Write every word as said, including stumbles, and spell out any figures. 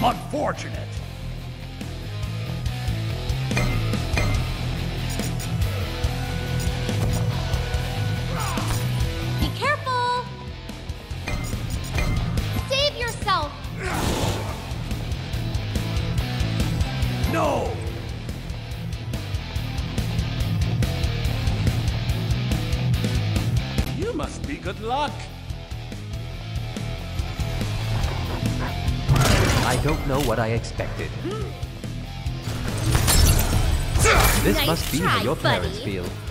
Unfortunate. Be careful! Save yourself! No! You must be good luck. I don't know what I expected. This Nice must be try, how your parents buddy. feel.